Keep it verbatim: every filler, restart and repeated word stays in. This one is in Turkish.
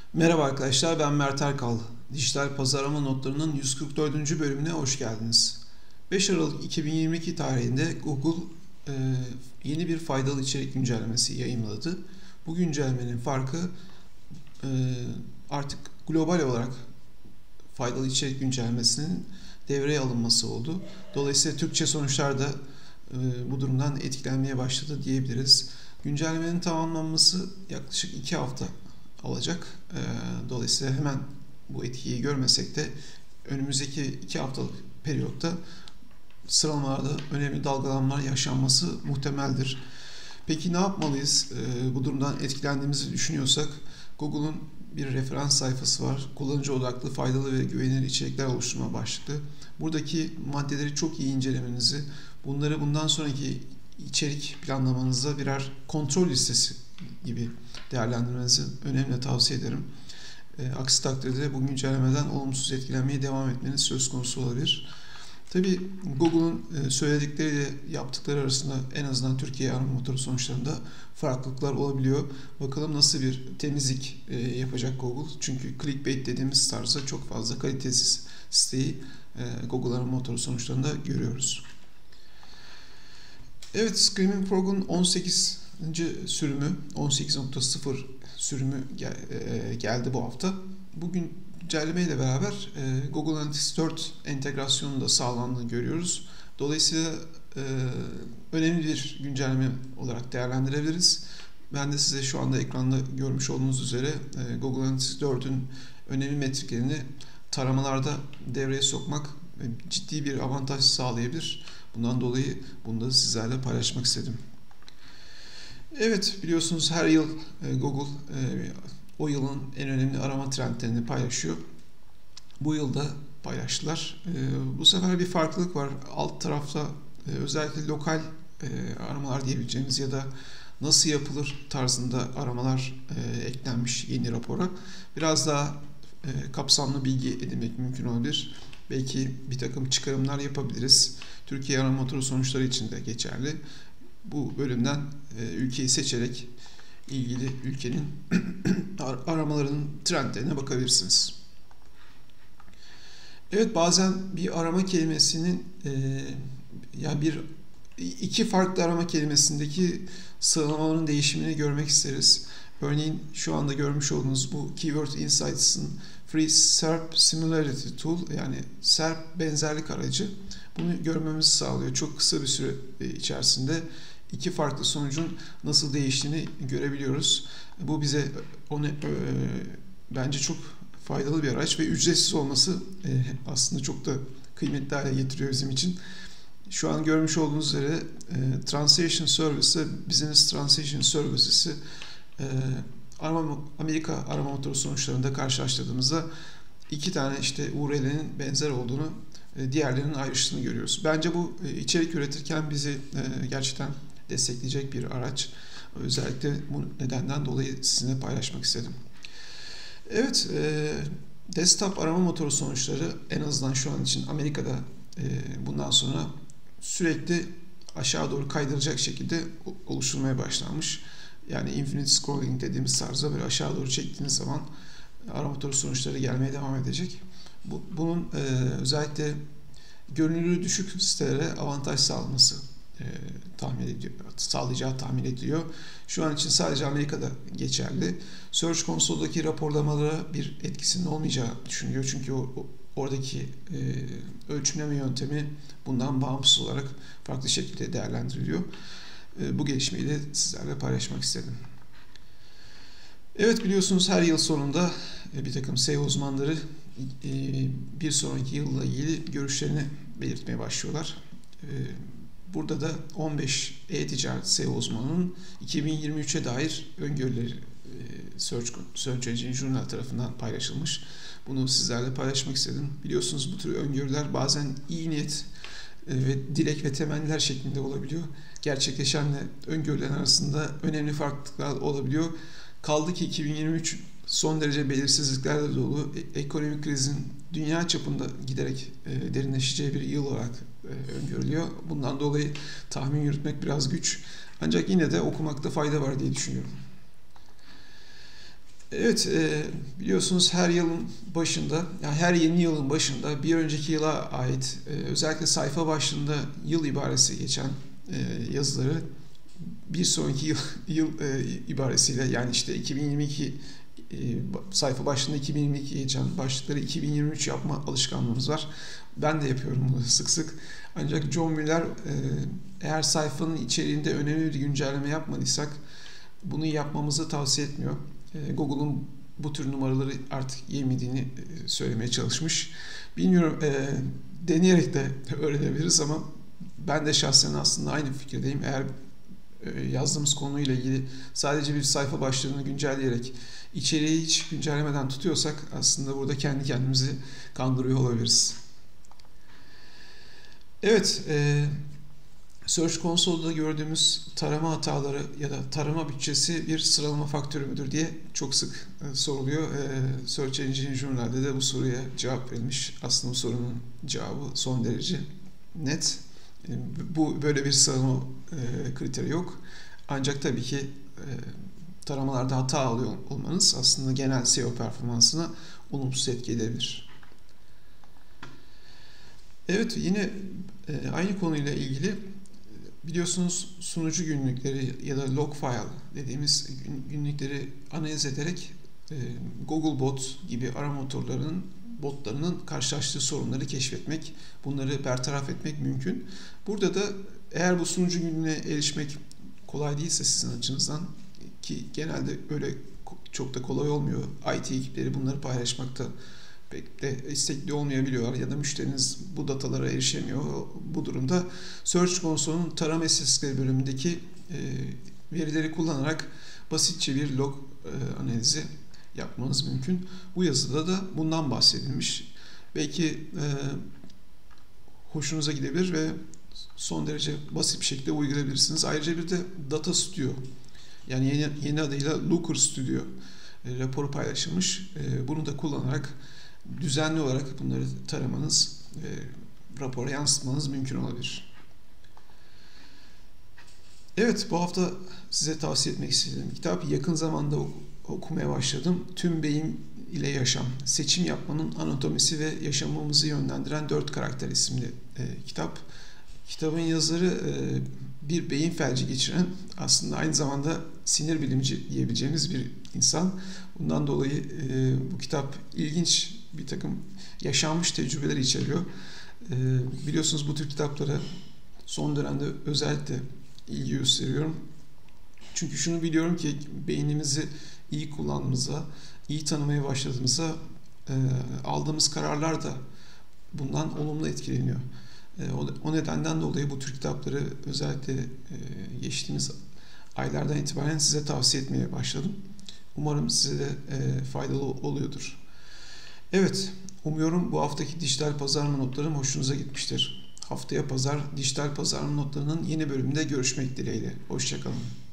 Merhaba arkadaşlar, ben Mert Erkal. Dijital Pazarlama Notları'nın yüz kırk dördüncü bölümüne hoş geldiniz. beş Aralık iki bin yirmi iki tarihinde Google e, yeni bir faydalı içerik güncellemesi yayımladı. Bu güncellemenin farkı e, artık global olarak faydalı içerik güncellemesinin devreye alınması oldu. Dolayısıyla Türkçe sonuçlar da e, bu durumdan etkilenmeye başladı diyebiliriz. Güncellemenin tamamlanması yaklaşık iki hafta alacak. Dolayısıyla hemen bu etkiyi görmesek de önümüzdeki iki haftalık periyotta sıralamalarda önemli dalgalanmalar yaşanması muhtemeldir. Peki ne yapmalıyız? Bu durumdan etkilendiğimizi düşünüyorsak Google'un bir referans sayfası var. Kullanıcı odaklı, faydalı ve güvenilir içerikler oluşturma başlıklı. Buradaki maddeleri çok iyi incelemenizi, bunları bundan sonraki içerik planlamanızda birer kontrol listesi gibi değerlendirmenizi önemli tavsiye ederim. E, aksi takdirde bu güncellemeden olumsuz etkilenmeye devam etmeniz söz konusu olabilir. Tabii Google'un e, söyledikleriyle yaptıkları arasında en azından Türkiye arama motoru sonuçlarında farklılıklar olabiliyor. Bakalım nasıl bir temizlik e, yapacak Google. Çünkü clickbait dediğimiz tarzda çok fazla kalitesiz siteyi e, Google arama motoru sonuçlarında görüyoruz. Evet, Screaming Frog'un on sekiz sürümü, on sekiz nokta sıfır sürümü gel, e, geldi bu hafta. Bugün güncellemeyle beraber e, Google Analytics dört entegrasyonu da sağlandığını görüyoruz. Dolayısıyla e, önemli bir güncelleme olarak değerlendirebiliriz. Ben de size şu anda ekranda görmüş olduğunuz üzere e, Google Analytics dört'ün önemli metriklerini taramalarda devreye sokmak e, ciddi bir avantaj sağlayabilir. Bundan dolayı bunu da sizlerle paylaşmak istedim. Evet, biliyorsunuz her yıl Google o yılın en önemli arama trendlerini paylaşıyor. Bu yılda paylaştılar. Bu sefer bir farklılık var. Alt tarafta özellikle lokal aramalar diyebileceğimiz ya da nasıl yapılır tarzında aramalar eklenmiş yeni rapora. Biraz daha kapsamlı bilgi edinmek mümkün olabilir. Belki bir takım çıkarımlar yapabiliriz. Türkiye arama motoru sonuçları için de geçerli. Bu bölümden e, ülkeyi seçerek ilgili ülkenin aramalarının trendlerine bakabilirsiniz. Evet, bazen bir arama kelimesinin e, yani bir iki farklı arama kelimesindeki sıralamaların değişimini görmek isteriz. Örneğin şu anda görmüş olduğunuz bu Keyword Insights'ın Free SERP Similarity Tool, yani SERP benzerlik aracı, bunu görmemizi sağlıyor. Çok kısa bir süre içerisinde iki farklı sonucun nasıl değiştiğini görebiliyoruz. Bu bize onu e, bence çok faydalı bir araç ve ücretsiz olması e, aslında çok da kıymetli hale getiriyor bizim için. Şu an görmüş olduğunuz üzere e, Translation Service, Business Translation Services'i e, arama, Amerika arama motoru sonuçlarında karşılaştırdığımızda iki tane işte U R L'nin benzer olduğunu, e, diğerlerinin ayrıştığını görüyoruz. Bence bu e, içerik üretirken bizi e, gerçekten destekleyecek bir araç. Özellikle bu nedenden dolayı sizinle paylaşmak istedim. Evet, e, desktop arama motoru sonuçları en azından şu an için Amerika'da e, bundan sonra sürekli aşağı doğru kaydıracak şekilde oluşturmaya başlanmış. Yani infinite scrolling dediğimiz tarzda böyle aşağı doğru çektiğiniz zaman arama motoru sonuçları gelmeye devam edecek. Bu, bunun e, özellikle görünürlüğü düşük sitelere avantaj sağlaması e, tahmin ediyor, sağlayacağı tahmin ediliyor. Şu an için sadece Amerika'da geçerli. Search Console'daki raporlamalara bir etkisinin olmayacağı düşünülüyor. Çünkü o, o oradaki e, ölçümleme yöntemi bundan bağımsız olarak farklı şekilde değerlendiriliyor. E, bu gelişmeyi de sizlerle paylaşmak istedim. Evet, biliyorsunuz her yıl sonunda e, bir takım S E O uzmanları e, bir sonraki yılla ilgili görüşlerini belirtmeye başlıyorlar. E, Burada da on beş e-ticaret S E O uzmanının iki bin yirmi üçe dair öngörüleri Search, Search Engine Journal tarafından paylaşılmış. Bunu sizlerle paylaşmak istedim. Biliyorsunuz bu tür öngörüler bazen iyi niyet ve dilek ve temenniler şeklinde olabiliyor. Gerçekleşenle öngörülen arasında önemli farklılıklar olabiliyor. Kaldı ki iki bin yirmi üç son derece belirsizliklerle dolu, ekonomik krizin dünya çapında giderek derinleşeceği bir yıl olarak öngörülüyor. Bundan dolayı tahmin yürütmek biraz güç. Ancak yine de okumakta fayda var diye düşünüyorum. Evet, e, biliyorsunuz her yılın başında, yani her yeni yılın başında bir önceki yıla ait e, özellikle sayfa başlığında yıl ibaresi geçen e, yazıları bir sonraki yıl, yıl e, ibaresiyle, yani işte iki bin yirmi iki e, sayfa başlığında iki bin yirmi iki geçen başlıkları iki bin yirmi üç yapma alışkanlığımız var. Ben de yapıyorum bunu sık sık. Ancak John Mueller, e, eğer sayfanın içeriğinde önemli bir güncelleme yapmadıysak bunu yapmamızı tavsiye etmiyor. Google'un bu tür numaraları artık yemediğini söylemeye çalışmış. Bilmiyorum, e, deneyerek de öğrenebiliriz ama ben de şahsen aslında aynı fikirdeyim. Eğer e, yazdığımız konuyla ilgili sadece bir sayfa başlığını güncelleyerek içeriği hiç güncellemeden tutuyorsak aslında burada kendi kendimizi kandırıyor olabiliriz. Evet, e, Search Console'da gördüğümüz tarama hataları ya da tarama bütçesi bir sıralama faktörü müdür diye çok sık e, soruluyor. E, Search Engine Journal'de de bu soruya cevap verilmiş. Aslında bu sorunun cevabı son derece net. E, bu böyle bir sıralama e, kriteri yok. Ancak tabii ki e, taramalarda hata alıyor olmanız aslında genel S E O performansına olumsuz etki edebilir. Evet, yine e, aynı konuyla ilgili biliyorsunuz sunucu günlükleri ya da log file dediğimiz günlükleri analiz ederek e, Googlebot gibi arama motorlarının botlarının karşılaştığı sorunları keşfetmek, bunları bertaraf etmek mümkün. Burada da eğer bu sunucu günlüğüne erişmek kolay değilse sizin açınızdan, ki genelde öyle çok da kolay olmuyor. I T ekipleri bunları paylaşmakta pek de istekli olmayabiliyorlar ya da müşteriniz bu datalara erişemiyor. Bu durumda Search Console'un tarama istatistikleri bölümündeki e, verileri kullanarak basitçe bir log e, analizi yapmanız mümkün. Bu yazıda da bundan bahsedilmiş. Belki e, hoşunuza gidebilir ve son derece basit bir şekilde uygulayabilirsiniz. Ayrıca bir de Data Studio, yani yeni, yeni adıyla Looker Studio e, raporu paylaşılmış. E, bunu da kullanarak düzenli olarak bunları taramanız ve rapora yansıtmanız mümkün olabilir. Evet, bu hafta size tavsiye etmek istediğim kitap, yakın zamanda okumaya başladım. Tüm Beyin ile Yaşam, Seçim Yapmanın Anatomisi ve Yaşamımızı Yönlendiren Dört Karakter isimli e, kitap. Kitabın yazarı e, bir beyin felci geçiren, aslında aynı zamanda sinir bilimci diyebileceğimiz bir insan. Bundan dolayı e, bu kitap ilginç bir takım yaşanmış tecrübeler içeriyor. E, biliyorsunuz bu tür kitaplara son dönemde özellikle ilgi gösteriyorum. Çünkü şunu biliyorum ki beynimizi iyi kullandığımızda, iyi tanımaya başladığımızda e, aldığımız kararlar da bundan olumlu etkileniyor. E, o, o nedenden dolayı bu tür kitapları özellikle e, geçtiğimiz aylardan itibaren size tavsiye etmeye başladım. Umarım size de e, faydalı oluyordur. Evet, umuyorum bu haftaki dijital pazarlama notlarım hoşunuza gitmiştir. Haftaya pazar dijital pazarlama notlarının yeni bölümünde görüşmek dileğiyle. Hoşça kalın.